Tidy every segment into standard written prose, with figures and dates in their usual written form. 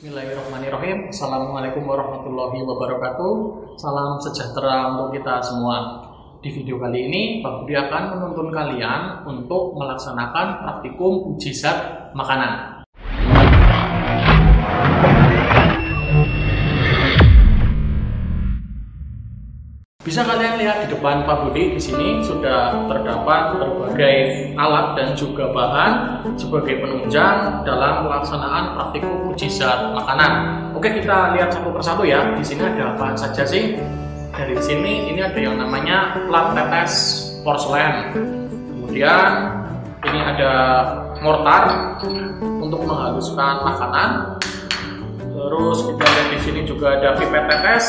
Bismillahirrahmanirrahim. Assalamualaikum warahmatullahi wabarakatuh. Salam sejahtera untuk kita semua. Di video kali ini, Pak Budi akan menuntun kalian untuk melaksanakan praktikum uji zat makanan. Bisa kalian lihat di depan Pak Budi, di sini sudah terdapat berbagai alat dan juga bahan sebagai penunjang dalam pelaksanaan praktikum uji zat makanan. Oke, kita lihat satu persatu ya. Di sini ada apa saja sih? Dari sini ini ada yang namanya plat tetes porselen. Kemudian ini ada mortar untuk menghaluskan makanan. Terus kita lihat di sini juga ada pipet tetes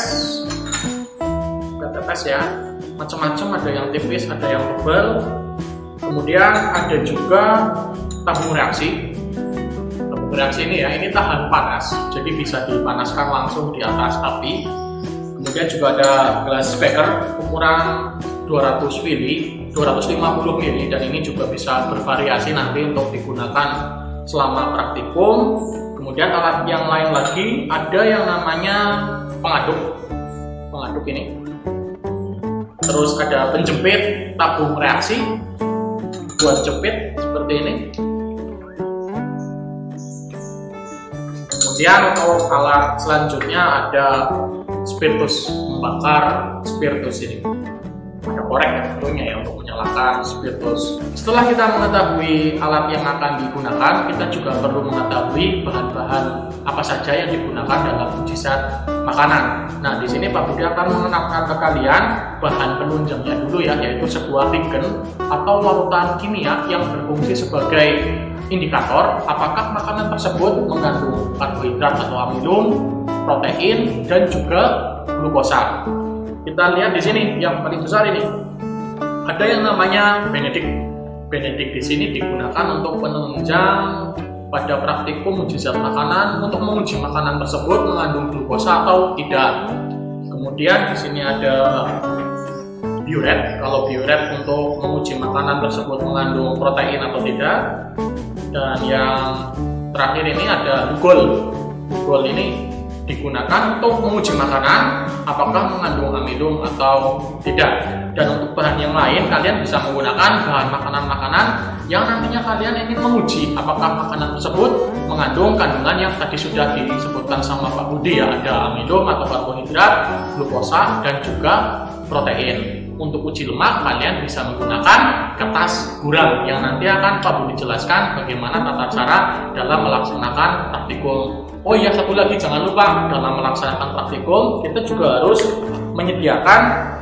ya, macam-macam, ada yang tipis, ada yang tebal. Kemudian ada juga tabung reaksi. Tabung reaksi ini ya, ini tahan panas, jadi bisa dipanaskan langsung di atas api. Kemudian juga ada gelas beker ukuran 200 ml, 250 ml, dan ini juga bisa bervariasi nanti untuk digunakan selama praktikum. Kemudian alat yang lain lagi, ada yang namanya pengaduk ini. Terus ada penjepit tabung reaksi buat jepit seperti ini. Kemudian untuk alat selanjutnya ada spiritus, membakar spiritus ini. Ada korek ya tentunya ya untuk menyalakan spiritus. Setelah kita mengetahui alat yang akan digunakan, kita juga perlu mengetahui bahan-bahan apa saja yang digunakan dalam uji zat makanan. Nah, di sini Pak Budi akan mengenalkan ke kalian bahan penunjangnya dulu ya, yaitu sebuah regen atau larutan kimia yang berfungsi sebagai indikator apakah makanan tersebut mengandung karbohidrat atau amilum, protein, dan juga glukosa. Kita lihat di sini yang paling besar ini ada yang namanya Benedict. Benedict di sini digunakan untuk penunjang pada praktikum uji zat makanan untuk menguji makanan tersebut mengandung glukosa atau tidak. Kemudian di sini ada Biuret. Kalau Biuret untuk menguji makanan tersebut mengandung protein atau tidak. Dan yang terakhir ini ada Lugol. Lugol ini digunakan untuk menguji makanan apakah mengandung amilum atau tidak. Dan untuk bahan yang lain, kalian bisa menggunakan bahan makanan-makanan yang nantinya kalian ingin menguji apakah makanan tersebut mengandung kandungan yang tadi sudah disebutkan sama Pak Budi ya, ada amilum atau karbohidrat, glukosa, dan juga protein. Untuk uji lemak, kalian bisa menggunakan kertas guram yang nanti akan Pak Budi jelaskan bagaimana tata cara dalam melaksanakan praktikum. Oh iya, satu lagi jangan lupa, dalam melaksanakan praktikum kita juga harus menyediakan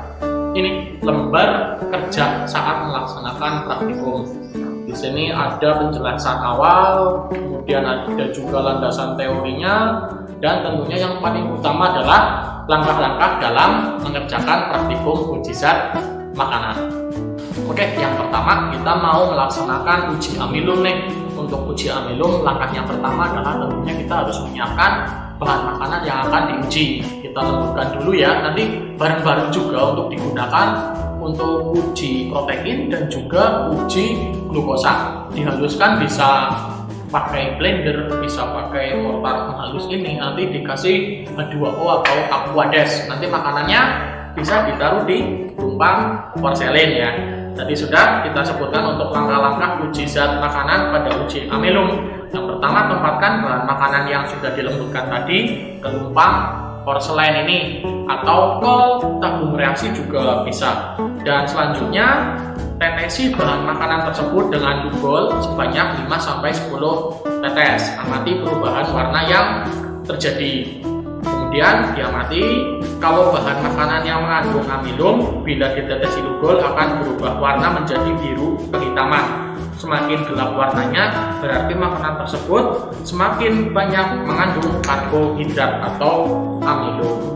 ini lembar kerja saat melaksanakan praktikum. Di sini ada penjelasan awal, kemudian ada juga landasan teorinya, dan tentunya yang paling utama adalah langkah-langkah dalam mengerjakan praktikum uji zat makanan. Oke, yang pertama kita mau melaksanakan uji amilum nih. Untuk uji amilum, langkah yang pertama adalah tentunya kita harus menyiapkan bahan makanan yang akan diuji. Kita lembutkan dulu ya, nanti bareng-bareng juga untuk digunakan untuk uji protein dan juga uji glukosa. Dihaluskan bisa pakai blender, bisa pakai mortar penghalus ini, nanti dikasih H2O atau Aquades. Nanti makanannya bisa ditaruh di tumpang porselen ya. Tadi sudah kita sebutkan untuk langkah-langkah uji zat makanan pada uji amilum. Yang pertama, tempatkan bahan makanan yang sudah dilembutkan tadi ke tumpang porselen ini, atau ke tabung reaksi juga bisa. Dan selanjutnya, tetesi bahan makanan tersebut dengan Lugol sebanyak 5-10 tetes. Amati perubahan warna yang terjadi. Kemudian diamati kalau bahan makanan yang mengandung amilum bila ditetesi Lugol akan berubah warna menjadi biru kehitaman. Semakin gelap warnanya berarti makanan tersebut semakin banyak mengandung karbohidrat atau amilum.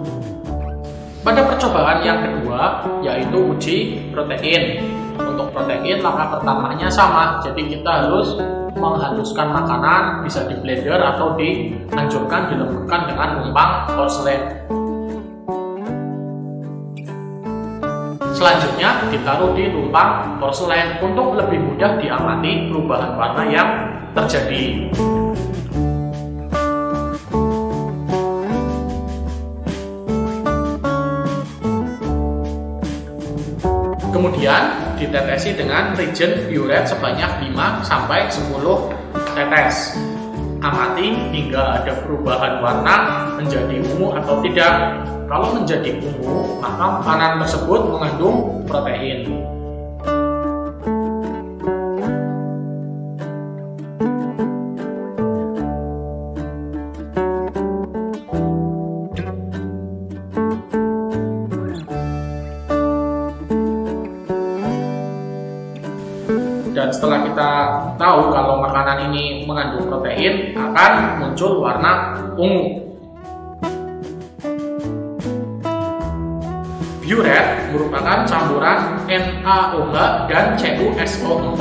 Pada percobaan yang kedua yaitu uji protein. Untuk protein langkah pertamanya sama, jadi kita harus menghaluskan makanan, bisa di blender atau dihancurkan, dilembutkan dengan tumpang porselen. Selanjutnya ditaruh di tumpang porselen untuk lebih mudah diamati perubahan warna yang terjadi. Kemudian ditetesi dengan reagent biuret sebanyak 5-10 tetes. Amati hingga ada perubahan warna menjadi ungu atau tidak. Kalau menjadi ungu, maka makanan tersebut mengandung protein. Dan setelah kita tahu kalau makanan ini mengandung protein, akan muncul warna ungu. Biuret merupakan campuran NaOH dan CuSO4.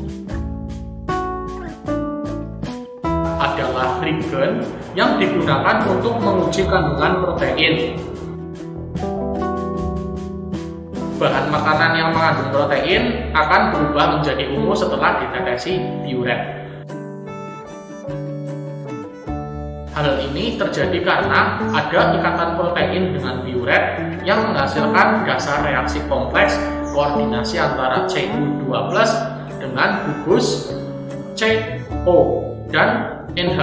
Adalah reagen yang digunakan untuk menguji kandungan protein. Bahan makanan yang mengandung protein akan berubah menjadi ungu setelah ditetesi biuret. Hal ini terjadi karena ada ikatan protein dengan biuret yang menghasilkan dasar reaksi kompleks koordinasi antara Cu2+ dengan gugus CO dan NH.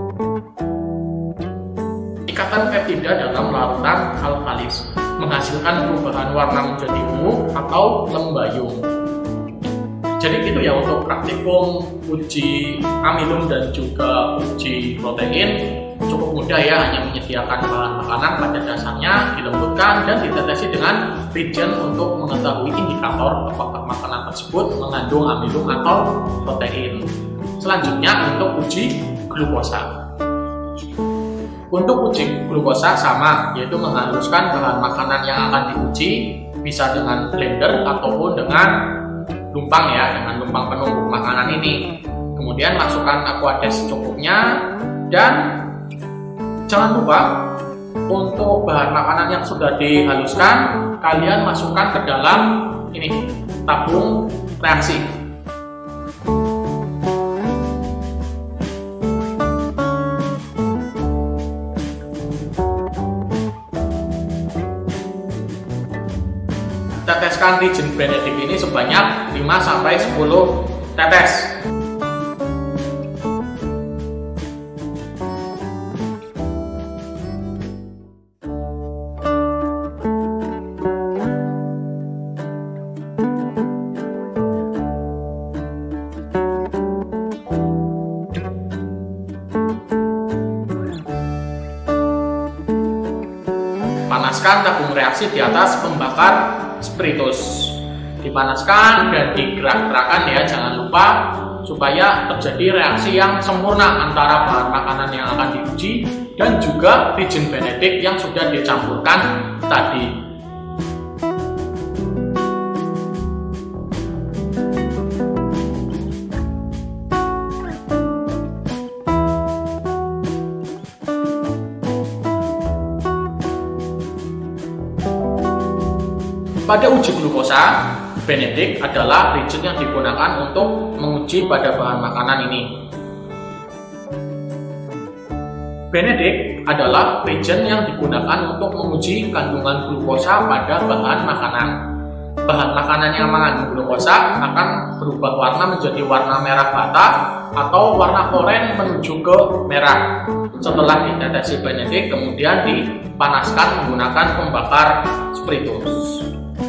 Ikatan peptida dalam larutan alkalis menghasilkan perubahan warna menjadi ungu atau lembayung. Jadi gitu ya untuk praktikum uji amilum dan juga uji protein. Cukup mudah ya, hanya menyediakan bahan makanan pada dasarnya, dilembutkan dan ditetesi dengan reagent untuk mengetahui indikator apakah makanan tersebut mengandung amilum atau protein. Selanjutnya untuk uji glukosa. Untuk uji glukosa sama, yaitu menghaluskan bahan makanan yang akan diuji, bisa dengan blender ataupun dengan lumpang ya, dengan lumpang penumbuk makanan ini. Kemudian masukkan aquades secukupnya dan jangan lupa untuk bahan makanan yang sudah dihaluskan, kalian masukkan ke dalam ini tabung reaksi. Teteskan reagent Benedict ini sebanyak 5-10 tetes. Panaskan tabung reaksi di atas pembakar spiritus. Dipanaskan dan digerak-gerakkan ya, jangan lupa supaya terjadi reaksi yang sempurna antara bahan makanan yang akan diuji dan juga reagent Benedict yang sudah dicampurkan tadi. Pada uji glukosa, Benedict adalah reagent yang digunakan untuk menguji pada bahan makanan ini. Benedict adalah reagent yang digunakan untuk menguji kandungan glukosa pada bahan makanan. Bahan makanan yang mengandung glukosa akan berubah warna menjadi warna merah bata atau warna oranye menuju ke merah. Setelah ditetesi Benedict, kemudian dipanaskan menggunakan pembakar spiritus.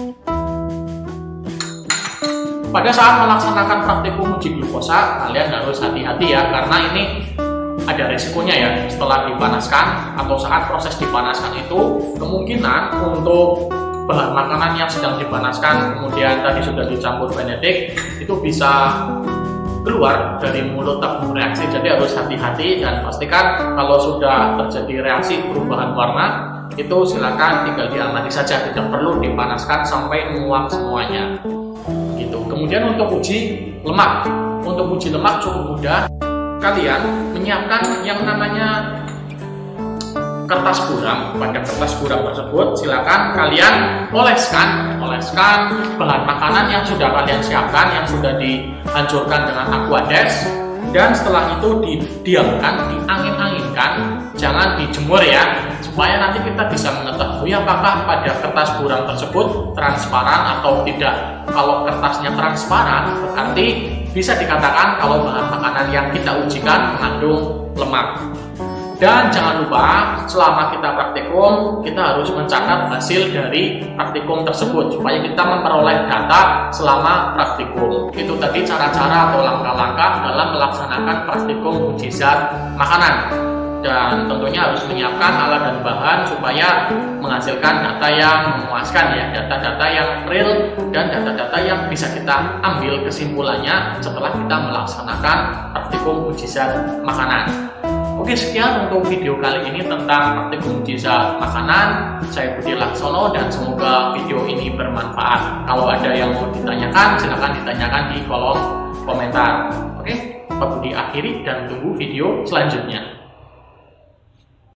Pada saat melaksanakan praktikum uji glukosa, kalian harus hati-hati ya, karena ini ada resikonya ya. Setelah dipanaskan atau saat proses dipanaskan itu, kemungkinan untuk bahan makanan yang sedang dipanaskan kemudian tadi sudah dicampur Benedict itu bisa keluar dari mulut tabung reaksi. Jadi harus hati-hati dan pastikan kalau sudah terjadi reaksi perubahan warna itu silakan tinggal diamati saja, tidak perlu dipanaskan sampai menguap semuanya. Gitu. Kemudian untuk uji lemak, cukup mudah. Kalian menyiapkan yang namanya kertas buram. Pada kertas buram tersebut silakan kalian oleskan bahan makanan yang sudah kalian siapkan, yang sudah dihancurkan dengan aquades, dan setelah itu didiamkan, diangin-anginkan jangan dijemur ya, supaya nanti kita bisa mengetahui apakah pada kertas buram tersebut transparan atau tidak. Kalau kertasnya transparan, berarti bisa dikatakan kalau bahan makanan yang kita ujikan mengandung lemak. Dan jangan lupa, selama kita praktikum, kita harus mencatat hasil dari praktikum tersebut supaya kita memperoleh data selama praktikum. Itu tadi cara-cara atau langkah-langkah dalam melaksanakan praktikum uji zat makanan. Dan tentunya harus menyiapkan alat dan bahan supaya menghasilkan data yang memuaskan ya, data-data yang real dan data-data yang bisa kita ambil kesimpulannya setelah kita melaksanakan praktikum uji zat makanan. Oke, sekian untuk video kali ini tentang praktikum uji zat makanan. Saya Budi Laksono dan semoga video ini bermanfaat. Kalau ada yang mau ditanyakan, silahkan ditanyakan di kolom komentar. Oke, Pak Budi akhiri dan tunggu video selanjutnya.